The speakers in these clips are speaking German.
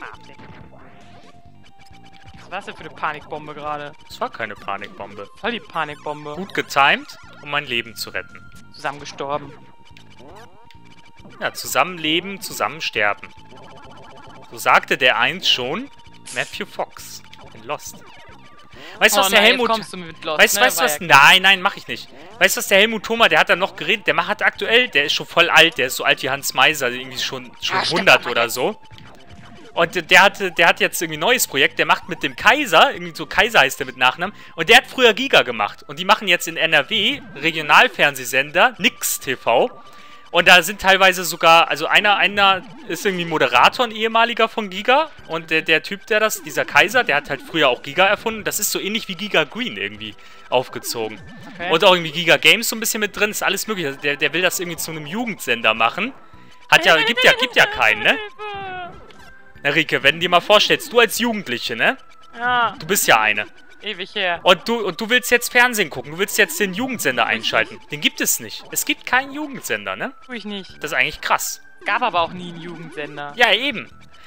Was war das denn für eine Panikbombe gerade? Das war keine Panikbombe. Voll die Panikbombe. Gut getimed, um mein Leben zu retten. Zusammen gestorben. Ja, zusammenleben, zusammen sterben. So sagte der einst schon Matthew Fox in Lost. Weißt du, was der Helmut... Kommst du mit Lost, weißt du, was... Nein, mach ich nicht. Weißt du, was der Helmut Thoma, der hat da noch geredet, der hat aktuell, der ist schon voll alt, der ist so alt wie Hans Meiser, irgendwie schon 100 oder so. Und der hat jetzt irgendwie ein neues Projekt, der macht mit dem Kaiser, irgendwie so Kaiser heißt der mit Nachnamen, und der hat früher Giga gemacht. Und die machen jetzt in NRW Regionalfernsehsender, Nix TV. Und da sind teilweise sogar, also einer ist irgendwie Moderator, ein ehemaliger von Giga. Und der Typ, dieser Kaiser, der hat halt früher auch Giga erfunden. Das ist so ähnlich wie Giga Green irgendwie aufgezogen. Okay. Und auch irgendwie Giga Games so ein bisschen mit drin, ist alles möglich. Also der will das irgendwie zu einem Jugendsender machen. Gibt ja keinen, ne? Na, Rike, wenn du dir mal vorstellst, du als Jugendliche, ne? Ja. Du bist ja eine. Ewig her. Und du willst jetzt Fernsehen gucken, du willst jetzt den Jugendsender einschalten. Den gibt es nicht. Es gibt keinen Jugendsender, ne? Tu ich nicht. Das ist eigentlich krass. Gab aber auch nie einen Jugendsender. Ja, eben.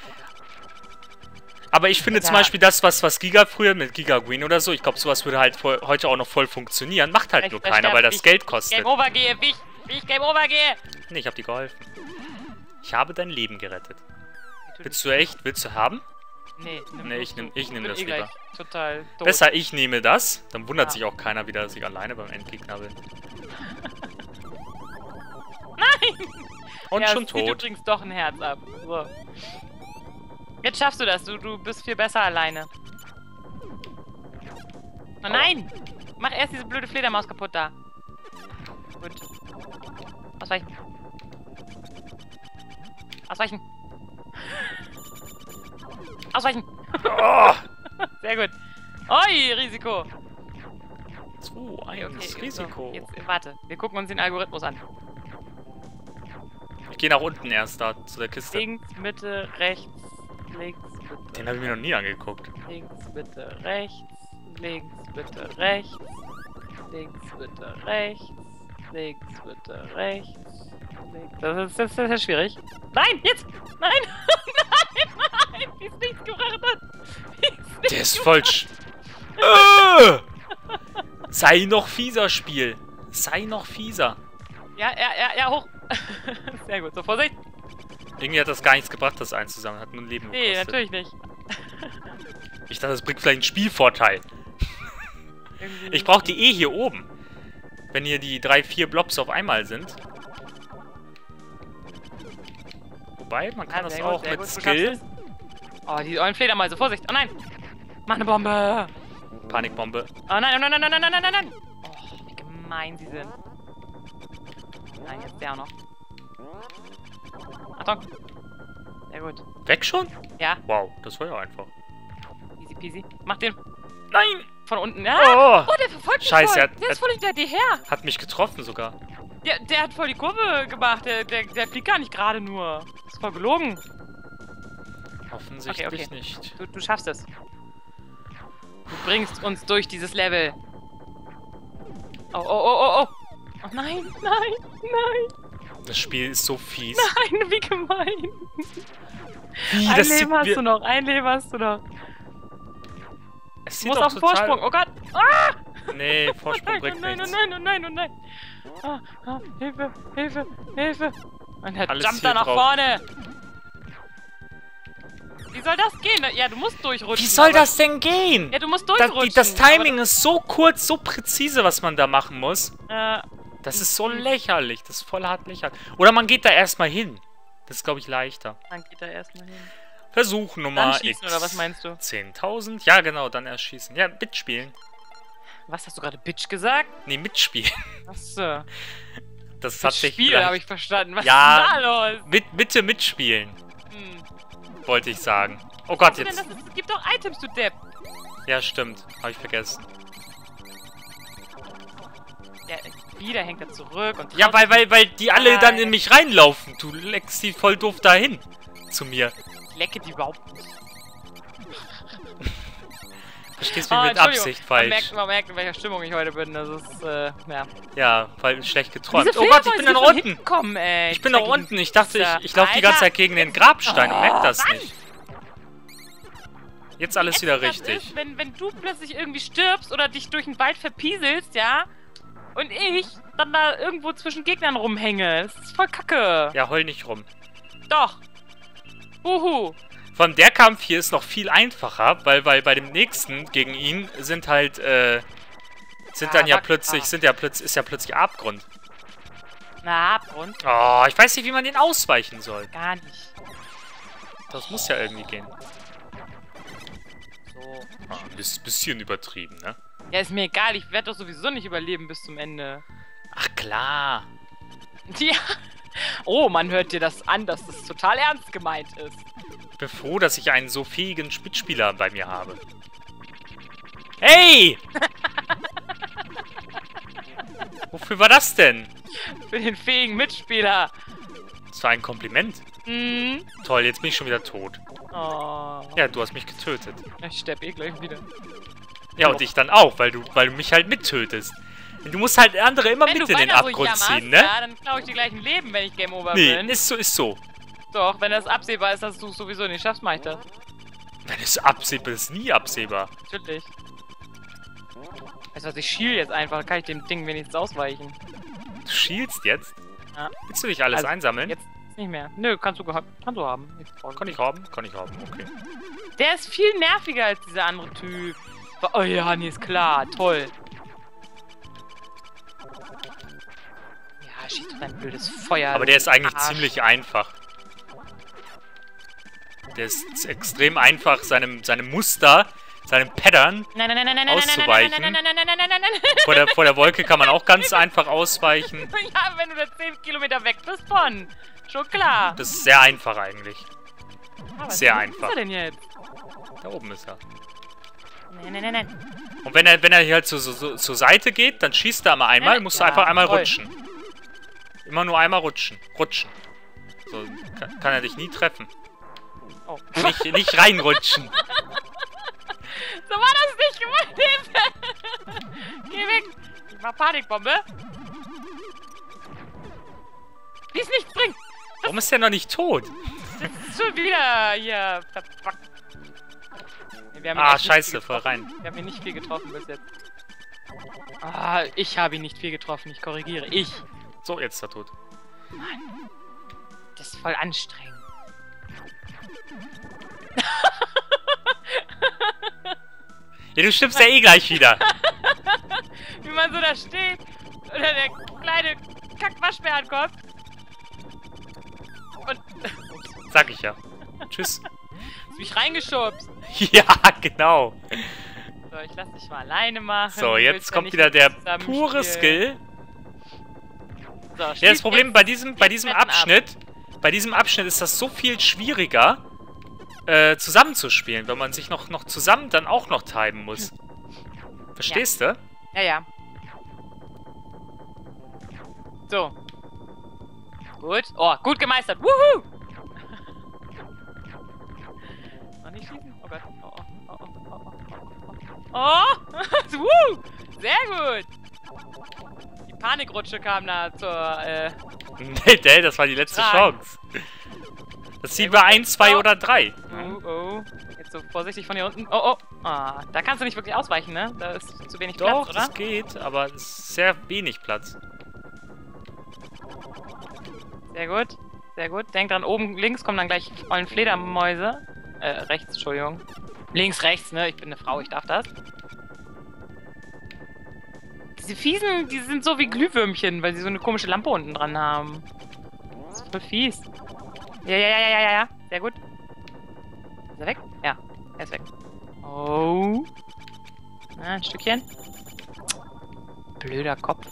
Aber ich finde zum Beispiel das, was Giga früher mit Giga Green oder so, ich glaube, sowas würde halt heute auch noch voll funktionieren. Macht halt nur keiner, weil das Geld kostet. Game Over gehe, wie ich Game Over gehe. Nee, ich hab dir geholfen. Ich habe dein Leben gerettet. Willst du haben? Nee, ich nehm das lieber. Total tot. Besser, ich nehme das. Dann wundert sich auch keiner wieder, dass ich alleine beim Endgegner bin. Nein! Und ja, schon du tot. bringst doch ein Herz ab. So. Jetzt schaffst du das. Du bist viel besser alleine. Oh nein! Mach erst diese blöde Fledermaus kaputt da. Gut. Ausweichen. Ausweichen. Ausweichen! Oh. Sehr gut. Oi, Risiko! 2-1 Okay, Risiko. So, jetzt, warte, wir gucken uns den Algorithmus an. Ich gehe nach unten erst da zu der Kiste. Links, Mitte, rechts, links, Mitte. Den habe ich mir noch nie angeguckt. Links, Mitte, rechts, links, Mitte, rechts, links, Mitte, rechts, links, Mitte, rechts. Das ist schwierig. Nein, jetzt! Nein! Nein! Wie es nichts gebracht hat! Der ist falsch. Sei noch fieser, Spiel. Sei noch fieser. Ja, hoch. Sehr gut, so Vorsicht. Irgendwie hat das gar nichts gebracht, das einzusammeln. Hat nur ein Leben gekostet. Nee, natürlich nicht. Ich dachte, das bringt vielleicht einen Spielvorteil. Ich brauche die hier oben. Wenn hier die 3-4 Blobs auf einmal sind. Wobei, man kann das auch mit Skill. Oh, die ollen Fledermäuse, Vorsicht! Oh nein! Mach eine Bombe! Panikbombe. Oh nein, oh nein, nein, nein, nein, nein, nein! Oh, wie gemein sie sind. Nein, jetzt der auch noch. Achtung! Sehr gut. Weg schon? Ja. Wow, das war ja einfach. Easy peasy. Mach den. Nein! Von unten. Ja. Oh, der verfolgt mich Scheiße, voll. Der ist voll hinter dir her. Hat mich getroffen sogar. Der hat voll die Kurve gemacht. Der fliegt gar nicht gerade nur. Das ist voll gelogen. Offensichtlich nicht. Du schaffst es. Du bringst uns durch dieses Level. Oh. Oh nein. Das Spiel ist so fies. Nein, wie gemein. Wie, Ein Leben hast du noch. Ein Leben hast du noch. Du musst auf den Vorsprung. Oh Gott. Ah! Nee, Vorsprung bringt nichts. Nein. Hilfe. Und er Alles jumpt da nach drauf. vorne. Wie soll das gehen? Ja, du musst durchrutschen. Wie soll das denn gehen? Ja, du musst durchrutschen. Das Timing ist so kurz, so präzise, was man da machen muss. Das ist so lächerlich. Das ist voll hart lächerlich. Oder man geht da erstmal hin. Das ist, glaube ich, leichter. Man geht da erstmal hin. Versuch Nummer Dann schießen, oder was meinst du? 10.000? Ja, genau, dann erst schießen. Ja, mitspielen. Was hast du gerade, Bitch, gesagt? Nee, mitspielen. Achso. Das hat sich Spiel, habe ich verstanden. Was ja, ist da los? Bitte mitspielen. Wollte ich sagen. Oh Gott, jetzt. Es gibt doch Items, du Depp. Ja, stimmt. Habe ich vergessen. Ja, wieder hängt er zurück und... Ja, weil die alle dann in mich reinlaufen. Du leckst die voll doof dahin. Zu mir. Ich lecke die überhaupt nicht. Verstehst du mit Absicht falsch. Man merkt, in welcher Stimmung ich heute bin. Das ist, ja. Ja, weil schlecht geträumt. Oh Gott, ich bin da unten. Kommen, ey. Ich bin da unten. Ich dachte, ich laufe die ganze Zeit gegen den Grabstein und merke das nicht. Jetzt alles wieder Das richtig. ist, wenn du plötzlich irgendwie stirbst oder dich durch den Wald verpieselst, ja, und ich dann da irgendwo zwischen Gegnern rumhänge. Das ist voll kacke. Ja, heul nicht rum. Doch. Uhu. Vor allem der Kampf hier ist noch viel einfacher, weil bei dem nächsten gegen ihn sind halt, ist ja plötzlich Abgrund. Na, Abgrund? Oh, ich weiß nicht, wie man den ausweichen soll. Gar nicht. Das muss ja irgendwie gehen. So. Ah, bisschen übertrieben, ne? Ja, ist mir egal. Ich werde doch sowieso nicht überleben bis zum Ende. Ach, klar. Ja. Oh, man hört dir das an, dass das total ernst gemeint ist. Ich bin froh, dass ich einen so fähigen Mitspieler bei mir habe. Hey! Wofür war das denn? Für den fähigen Mitspieler. Das war ein Kompliment. Mhm. Toll, jetzt bin ich schon wieder tot. Oh. Ja, du hast mich getötet. Ich sterbe eh gleich wieder. Ja, und ich dann auch, weil du mich halt mittötest. Du musst halt andere immer Wenn mit du in den weiter so Abgrund jammerst, ziehen, ne? Ja, dann klaue ich dir gleich ein Leben, wenn ich Game Over bin. Nee, ist so. Doch, wenn das absehbar ist, dass du es sowieso nicht schaffst, mach ich das. Wenn es absehbar ist, nie absehbar. Natürlich. Weißt du was, ich schiel jetzt einfach, dann kann ich dem Ding wenigstens ausweichen. Du schielst jetzt? Ja. Willst du nicht alles Also, einsammeln? Jetzt nicht mehr. Nö, kannst du haben. Kann ich haben? Kann ich haben, okay. Der ist viel nerviger als dieser andere Typ. Oh ja, nee, ist klar. Toll. Ja, schieß doch dein blödes Feuer. Aber du der ist eigentlich Arsch. ziemlich einfach. Der ist extrem einfach, seinem Muster, seinem Pattern auszuweichen. Vor der Wolke kann man auch ganz einfach ausweichen. Ja, wenn du da 10 Kilometer weg bist von. Schon klar. Das ist sehr einfach eigentlich. Sehr Was einfach. ist er denn jetzt? Da oben ist er. Nein. Und wenn er hier halt zur Seite geht, dann schießt er einmal, musst du Ja, einfach einmal toll. rutschen. Immer nur einmal rutschen. So kann er dich nie treffen. Oh. Nicht reinrutschen. So war das nicht gemeint. Hilfe! Geh weg! Ich mach Panikbombe. Die ist nicht bringt. Warum ist der noch nicht tot? Das ist schon wieder hier verpackt. Wir haben ihn Ah, echt nicht scheiße, viel voll getroffen. rein. Wir haben ihn nicht viel getroffen bis jetzt. Ah, ich habe ihn nicht viel getroffen. Ich korrigiere. Ich. So, jetzt ist er tot. Mann. Das ist voll anstrengend. Ja, du stirbst ja eh gleich wieder. Wie man so da steht. Oder der kleine Kackwaschbär ankommt. Und Sag ich ja. Tschüss. hast mich reingeschubst. Ja, genau. So, ich lass dich mal alleine machen. So, Du jetzt willst ja kommt nicht wieder mit der mir zusammen pure spielen. Skill. So, Ja, das schließ Problem jetzt bei diesem Fetten ab. Abschnitt ist das so viel schwieriger, zusammenzuspielen, wenn man sich noch zusammen dann auch noch timen muss. Verstehst du? Ja. So. Gut. Oh, gut gemeistert. Wuhu! Noch nicht schießen? Oh Gott. Oh! Wuhu! Sehr gut! Die Panikrutsche kam da zur, Nee, das war die letzte Tragen. Chance. Das sieht bei 1, 2 oder 3. Oh. Jetzt so vorsichtig von hier unten. Oh. Ah, da kannst du nicht wirklich ausweichen, ne? Da ist zu wenig Doch, Platz, oder? das geht, aber es ist sehr wenig Platz. Sehr gut. Sehr gut. Denk dran, oben links kommen dann gleich ollen Fledermäuse. Rechts, Entschuldigung. Links, rechts, ne? Ich bin eine Frau, ich darf das. Diese Fiesen, die sind so wie Glühwürmchen, weil sie so eine komische Lampe unten dran haben. Das ist voll fies. Ja. Sehr gut. Ist er weg? Ja, er ist weg. Oh. Na, ein Stückchen. Blöder Kopf.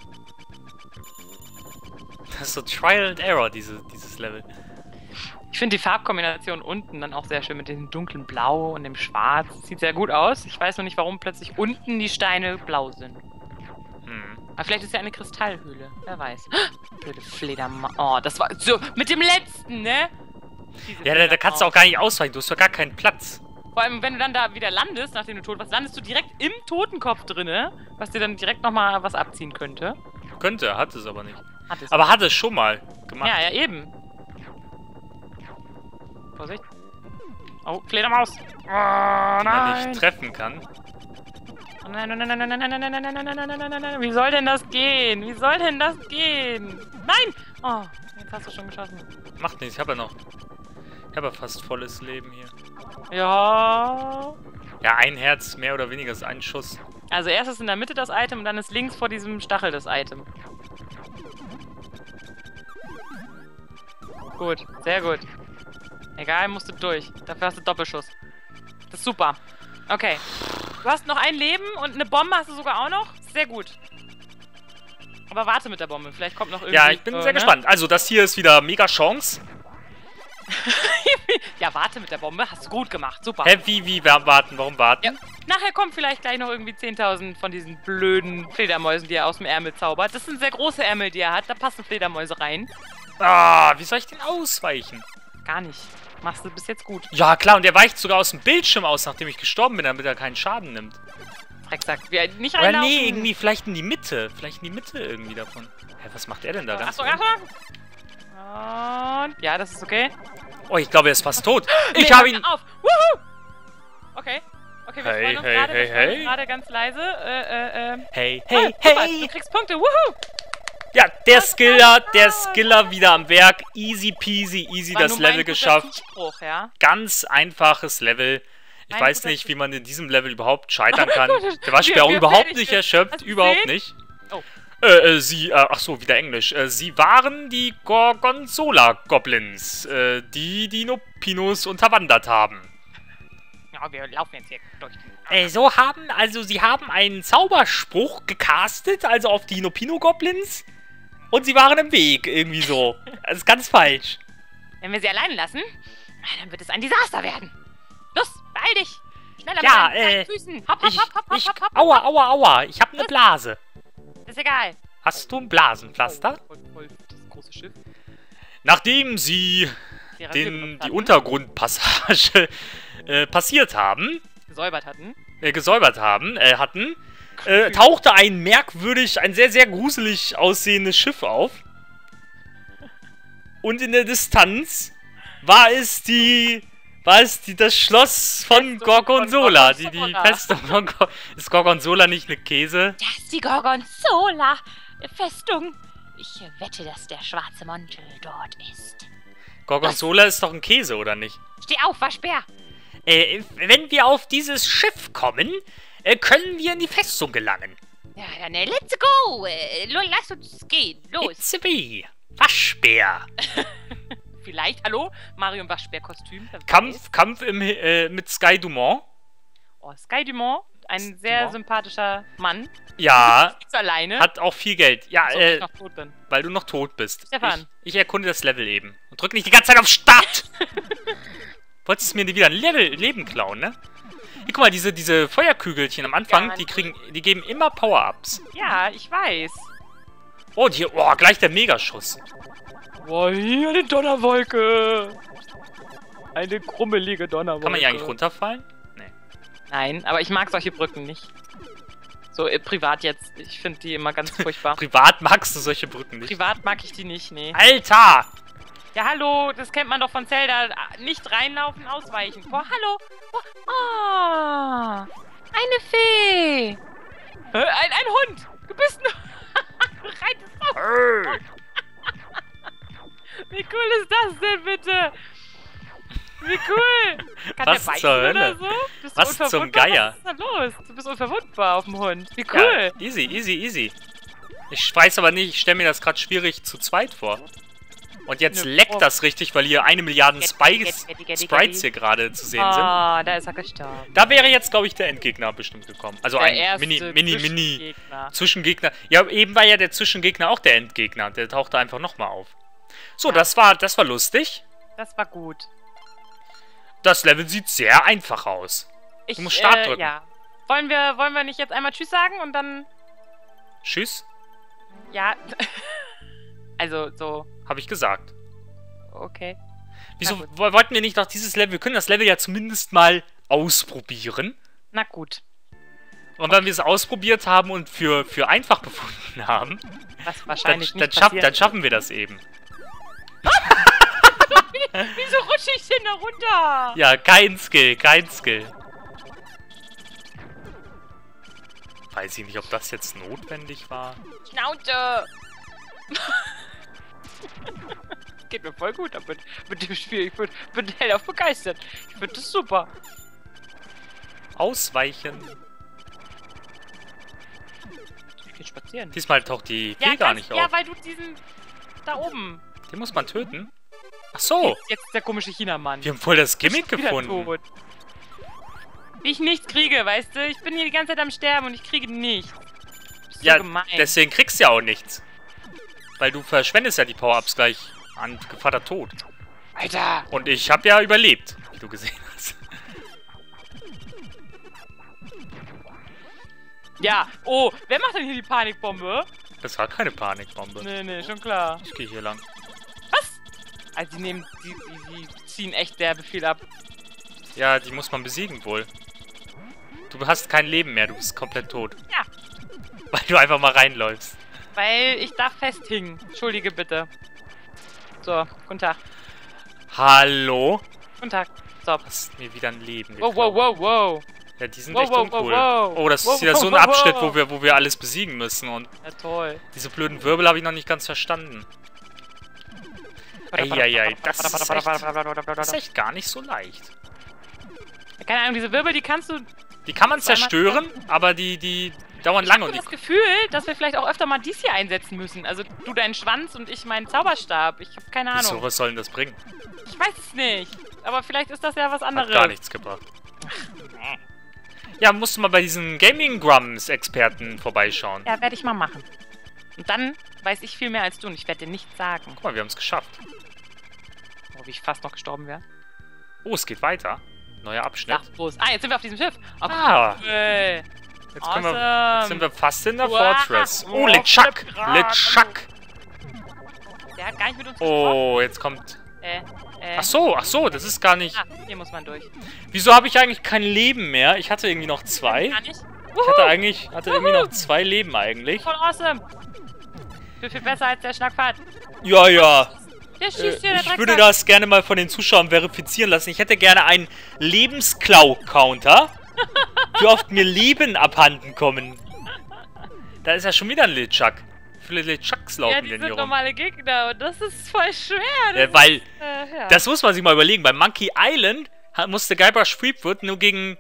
Das ist so Trial and Error, dieses Level. Ich finde die Farbkombination unten dann auch sehr schön mit dem dunklen Blau und dem Schwarz. Sieht sehr gut aus. Ich weiß noch nicht, warum plötzlich unten die Steine blau sind. Aber vielleicht ist ja eine Kristallhöhle. Wer weiß. Blöde Fledermaus. Oh, das war so mit dem letzten, ne? Diese Ja, da kannst du auch gar nicht ausweichen. Du hast doch gar keinen Platz. Vor allem, wenn du dann da wieder landest, nachdem du tot warst, landest du direkt im Totenkopf drinne, was dir dann direkt nochmal was abziehen könnte. Könnte, hat es aber nicht. Hat es. Aber hat es schon mal gemacht. Ja, eben. Vorsicht. Oh, Fledermaus. Oh, Die man nein. nicht treffen kann. Oh, nein, nein, nein, nein, nein, nein, nein, nein, nein, nein, nein, nein, nein, nein. Wie soll denn das gehen? Wie soll denn das gehen? Nein! Oh, jetzt hast du schon geschossen. Macht nichts, ich habe ja noch... Ich habe ja fast volles Leben hier. Ja. Ja, ein Herz, mehr oder weniger, ist ein Schuss. Also erst ist in der Mitte das Item und dann ist links vor diesem Stachel das Item. Gut, sehr gut. Egal, musst du durch. Dafür hast du Doppelschuss. Das ist super. Okay. Du hast noch ein Leben und eine Bombe hast du sogar auch noch. Sehr gut. Aber warte mit der Bombe. Vielleicht kommt noch irgendwie... Ja, ich bin sehr gespannt. Also, das hier ist wieder mega Chance. Ja, warte mit der Bombe. Hast du gut gemacht. Super. Hä, wie warten? Warum warten? Ja. Nachher kommen vielleicht gleich noch irgendwie 10.000 von diesen blöden Fledermäusen, die er aus dem Ärmel zaubert. Das sind sehr große Ärmel, die er hat. Da passen Fledermäuse rein. Ah, wie soll ich denn ausweichen? Gar nicht. Machst du bis jetzt gut. Ja, klar, und der weicht sogar aus dem Bildschirm aus, nachdem ich gestorben bin, damit er keinen Schaden nimmt. Drecksack. Wir nicht Oder reinlaufen. nee, irgendwie vielleicht in die Mitte. Vielleicht in die Mitte irgendwie davon. Hä, was macht er denn da ganz Achtung, oben? Achtung! Und... Ja, das ist okay. Oh, ich glaube, er ist fast tot. Ich Nee, habe hör ihn... auf! Wuhu! Okay. Okay, wir Hey, freuen uns hey, gerade. hey, Wir freuen uns hey. gerade ganz leise. Hey, Ah, hey, super, hey! Du kriegst Punkte. Wuhu! Ja, der Skiller wieder am Werk. Easy peasy, easy War das nur mein Level guter geschafft. Zuspruch, ja? Ganz einfaches Level. Ich Mein weiß guter nicht, wie man in diesem Level überhaupt scheitern Oh kann. mein Gott, Der Waschbär wie auch er überhaupt fertig nicht ist. erschöpft. Hast du Überhaupt gesehen? nicht. Oh. Ach so, wieder Englisch. Sie waren die Gorgonzola-Goblins, die die Nopinos unterwandert haben. Ja, wir laufen jetzt hier durch. Sie haben einen Zauberspruch gecastet, also auf die Nopino-Goblins. Und sie waren im Weg, irgendwie so. Das ist ganz falsch. Wenn wir sie alleine lassen, dann wird es ein Desaster werden. Los, beeil dich! Schneller Ja, mit deinen kleinen Füßen! Hopp, hopp, Ich, hopp, hopp, ich, hopp, hopp, hopp. aua, ich habe eine Blase. Ist egal. Hast du ein Blasenpflaster? Voll das große Schiff. Nachdem sie Die die Untergrundpassage passiert haben, gesäubert hatten. hatten, tauchte ein sehr, sehr gruselig aussehendes Schiff auf. Und in der Distanz war es das Schloss von Gorgonzola. Die Festung von Ist Gorgonzola nicht eine Käse? Das ist die Gorgonzola-Festung. Ich wette, dass der schwarze Mantel dort ist. Gorgonzola ist doch ein Käse, oder nicht? Steh auf, Waschbär! Wenn wir auf dieses Schiff kommen, können wir in die Festung gelangen. Ja, dann let's go! Lass uns gehen, los! It's a bee. Waschbär. Vielleicht, hallo? Mario im Waschbär-Kostüm. wer weiß. Kampf mit Sky Dumont. Oh, Sky Dumont, ein sehr Dumont. sympathischer Mann. Ja, Ist alleine. hat auch viel Geld. Ja, so, ich noch tot bin. weil du noch tot bist. Stefan. Ich erkunde das Level eben. Und drück nicht die ganze Zeit auf Start! Wolltest mir wieder ein Leben klauen, ne? Hier, guck mal, diese Feuerkügelchen am Anfang, Ja, die geben immer Power-Ups. Ja, ich weiß. Oh, gleich der Megaschuss. Boah, hier eine Donnerwolke. Eine krummelige Donnerwolke. Kann man hier eigentlich runterfallen? Nee. Nein, aber ich mag solche Brücken nicht. So, privat jetzt. Ich finde die immer ganz furchtbar. Privat magst du solche Brücken nicht. Privat mag ich die nicht, nee. Alter! Ja, hallo, das kennt man doch von Zelda. Nicht reinlaufen, ausweichen. Boah, hallo. Oh, eine Fee. Ein Hund. Du bist ein... Reitest auf. Hey. Wie cool ist das denn, bitte? Wie cool. Kann Was der beißen zur Hölle? oder so? Bist du Was zum unverwundbar? Geier? Was ist da los? Du bist unverwundbar auf dem Hund. Wie cool. Ja, easy. Ich weiß aber nicht, ich stelle mir das gerade schwierig zu zweit vor. Und jetzt Ne, leckt das richtig, weil hier 1 Milliarde Sprites Getty. hier gerade zu sehen sind. Ah, da ist er gestorben. Da wäre jetzt, glaube ich, der Endgegner bestimmt gekommen. Also Der ein erste Mini Zwischengegner. Zwischengegner. Ja, eben war ja der Zwischengegner auch der Endgegner. Der tauchte einfach nochmal auf. So, das war lustig. Das war gut. Das Level sieht sehr einfach aus. Ich, Du musst Start drücken. Ja. Wollen wir nicht jetzt einmal Tschüss sagen und dann... Tschüss, Ja. Also, so... habe ich gesagt. Okay. Wieso Na gut. wollten wir nicht noch dieses Level? Wir können das Level ja zumindest mal ausprobieren. Na gut. Und wenn wir es ausprobiert haben und für einfach befunden haben, Was wahrscheinlich dann nicht passiert. schaffen wir das eben. Wieso rutsche ich denn da runter? Ja, kein Skill, kein Skill. Weiß ich nicht, ob das jetzt notwendig war. Schnauze! Geht mir voll gut mit dem Spiel. Bin hellauf begeistert. Ich finde das super. Ausweichen. Ich gehe spazieren. Diesmal taucht die Fee gar nicht auf. Ja, weil du diesen... Da oben. Den muss man töten? Ach so. Jetzt der komische Chinamann. Wir haben voll das Gimmick Wieder gefunden. tot. Wie ich nichts kriege, weißt du? Ich bin hier die ganze Zeit am Sterben und ich kriege nichts. Das ist Ja, so gemein. deswegen kriegst du ja auch nichts. Weil du verschwendest ja die Power-Ups gleich an Vater Tod. Alter! Und ich habe ja überlebt, wie du gesehen hast. Ja, oh, wer macht denn hier die Panikbombe? Das war keine Panikbombe. Nee, schon klar. Ich gehe hier lang. Was? Also die ziehen echt derbe viel ab. Ja, die muss man besiegen wohl. Du hast kein Leben mehr, du bist komplett tot. Ja. Weil du einfach mal reinläufst. Weil ich da festhing. Entschuldige bitte. So, guten Tag. Hallo? Guten Tag. So. Hast mir wieder ein Leben Wow, wow, wow, wow. Ja, die sind Wow, echt wow, uncool. wow, wow. Oh, das Wow, ist wieder wow, so ein wow, Abschnitt, wow. wo wir alles besiegen müssen. Und Ja, toll. diese blöden Wirbel habe ich noch nicht ganz verstanden. Eieiei, das ist echt gar nicht so leicht. Keine Ahnung, diese Wirbel, die kannst du... Die kann man Zweimal- zerstören, aber die dauern lange. Ich Und habe das Gefühl, dass wir vielleicht auch öfter mal dies hier einsetzen müssen. Also du deinen Schwanz und ich meinen Zauberstab. Ich habe keine Ahnung. Wieso, was soll denn das bringen? Ich weiß es nicht. Aber vielleicht ist das ja was Hat anderes. gar nichts gebracht. Ja, musst du mal bei diesen Gaming Grumps-Experten vorbeischauen. Ja, werde ich mal machen. Und dann weiß ich viel mehr als du und ich werde dir nichts sagen. Guck mal, wir haben es geschafft. Oh, wie ich fast noch gestorben wäre. Oh, es geht weiter. Neuer Abschnitt. Sag bloß. Ah, jetzt sind wir auf diesem Schiff. Oh, Ah. cool. Jetzt, können wir, Awesome. jetzt sind wir fast in der Wow. Fortress. Oh, Wow, LeChuck! Flipgrad. LeChuck! Der hat gar nicht mit uns gesprochen. Oh, jetzt kommt... Äh. Ach so, das ist gar nicht... Ah, hier muss man durch. Wieso habe ich eigentlich kein Leben mehr? Ich hatte irgendwie noch 2. Gar nicht. Ich hatte irgendwie noch 2 Leben eigentlich. Voll awesome. Viel besser als der Schnackpfad. Ja. Der schießt hier, der Ich würde Drecksack. das gerne mal von den Zuschauern verifizieren lassen. Ich hätte gerne einen Lebensklau-Counter. Wie oft mir Leben abhanden kommen. Da ist ja schon wieder ein LeChuck. Wie viele LeChucks laufen Ja, die denn sind hier rum? normale Gegner und das ist voll schwer. Das Weil, ja. das muss man sich mal überlegen. Bei Monkey Island musste Guybrush Threepwood nur gegen...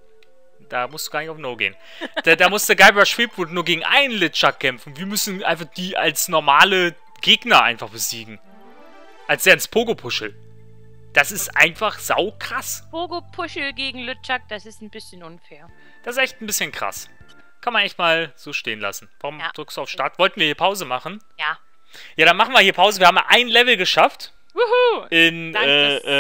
Da musst du gar nicht auf No gehen. Da musste Guybrush Threepwood nur gegen einen LeChuck kämpfen. Wir müssen einfach die als normale Gegner einfach besiegen. Als der ins Pogo-Puschel. Das ist einfach saukrass. Pogo-Puschel gegen LeChuck, das ist ein bisschen unfair. Das ist echt ein bisschen krass. Kann man echt mal so stehen lassen. Warum Ja. drückst du auf Start? Wollten wir hier Pause machen? Ja. Ja, dann machen wir hier Pause. Wir haben ein Level geschafft. Wuhu! In Dank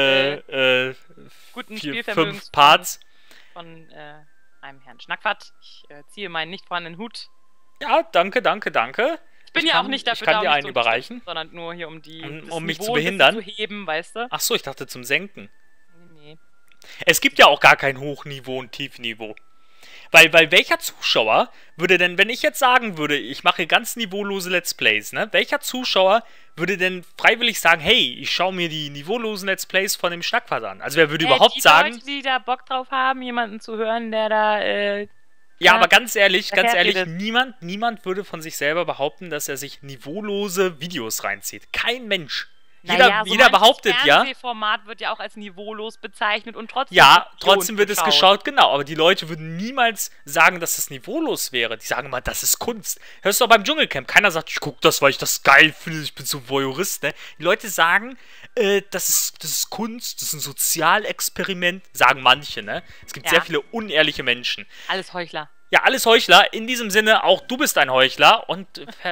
des, guten 5 Spielvermögens Parts. von einem Herrn Schnackpfad. Ich ziehe meinen nicht vorhandenen Hut. Ja, danke. Ich bin ja auch nicht dafür ich kann da, dir um einen dich zu überreichen. unterstützen, sondern nur hier, um Um mich Niveau zu ein bisschen behindern. zu heben, weißt du? Ach so, ich dachte zum Senken. Nee. Es gibt ja auch gar kein Hochniveau und Tiefniveau. Weil welcher Zuschauer würde denn, wenn ich jetzt sagen würde, ich mache ganz niveaulose Let's Plays, ne? Welcher Zuschauer würde denn freiwillig sagen, hey, ich schaue mir die niveaulosen Let's Plays von dem Schnackpfad an? Also wer würde überhaupt die sagen... Leute, die da Bock drauf haben, jemanden zu hören, der da, Ja, aber ganz ehrlich, redet. niemand würde von sich selber behaupten, dass er sich niveaulose Videos reinzieht. Kein Mensch. naja, Jeder behauptet ja. Das Fernsehformat wird ja auch als niveaulos bezeichnet und trotzdem... Ja, wird trotzdem wird es geschaut. geschaut, genau. Aber die Leute würden niemals sagen, dass das niveaulos wäre. Die sagen immer, das ist Kunst. Hörst du auch beim Dschungelcamp. Keiner sagt, ich guck das, weil ich das geil finde. Ich bin so Voyeurist, ne? Die Leute sagen, das ist Kunst, das ist ein Sozialexperiment. Sagen manche, ne? Es gibt Ja. sehr viele unehrliche Menschen. Alles Heuchler. Ja, alles Heuchler. In diesem Sinne, auch du bist ein Heuchler. Und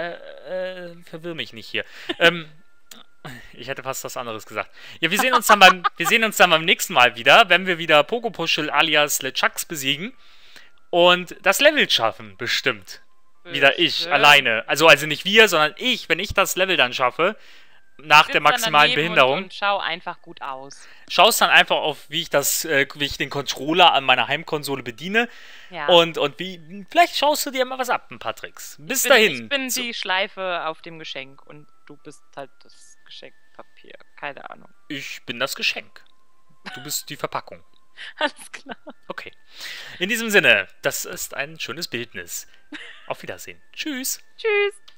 verwirr mich nicht hier. Ich hätte fast was anderes gesagt. Ja, wir sehen uns dann beim nächsten Mal wieder, wenn wir wieder Pogo-Puschel alias LeChucks besiegen und das Level schaffen, bestimmt. Wieder ich, Bestimmt. alleine. Also nicht wir, sondern ich, wenn ich das Level dann schaffe, nach der Sitz dann maximalen daneben Behinderung. Und schau einfach gut aus. Schaust dann einfach auf, wie ich den Controller an meiner Heimkonsole bediene. Ja. Und vielleicht schaust du dir mal was ab, ein paar Tricks. Bis dahin. Ich bin die Schleife auf dem Geschenk und du bist halt das Geschenk. Papier. Keine Ahnung. Ich bin das Geschenk. Du bist die Verpackung. Alles klar. Okay. In diesem Sinne, das ist ein schönes Bildnis. Auf Wiedersehen. Tschüss. Tschüss.